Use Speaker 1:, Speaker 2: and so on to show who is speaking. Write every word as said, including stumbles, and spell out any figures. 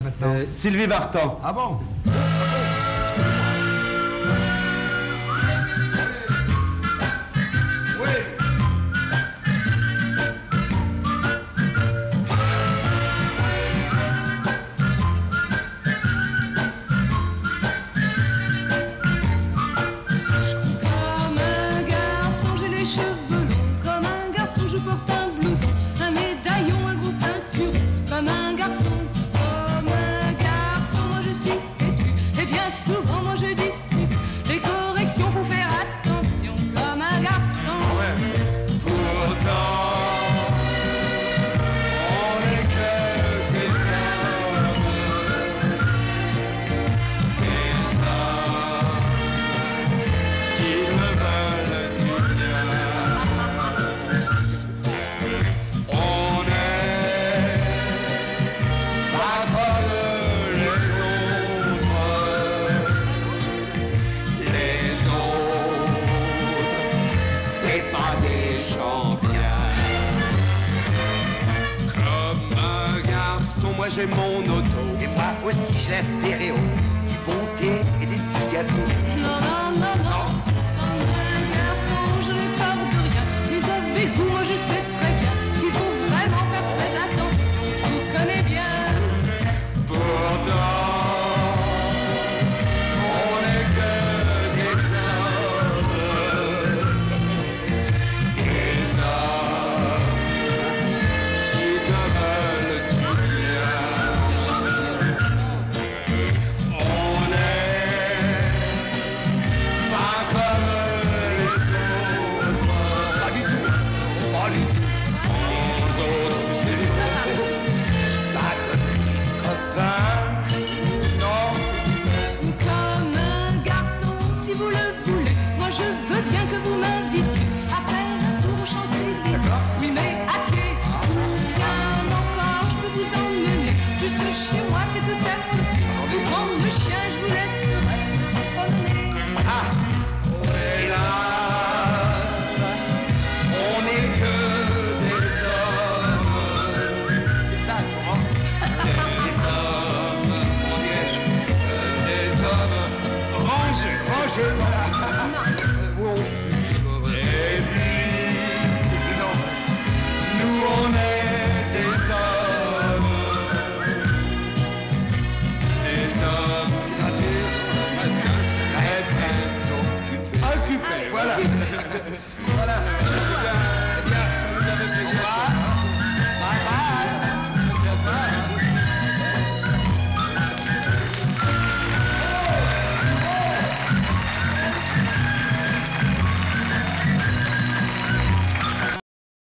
Speaker 1: maintenant?
Speaker 2: Euh, Sylvie Vartan.
Speaker 1: Ah bon?
Speaker 3: Moi j'ai mon auto.
Speaker 4: Et moi aussi j'ai la stéréo. Du bon thé et des petits gâteaux.
Speaker 5: Non, non, non, non. Comme un garçon, je n'ai peur de rien. Mais avec vous, moi je sais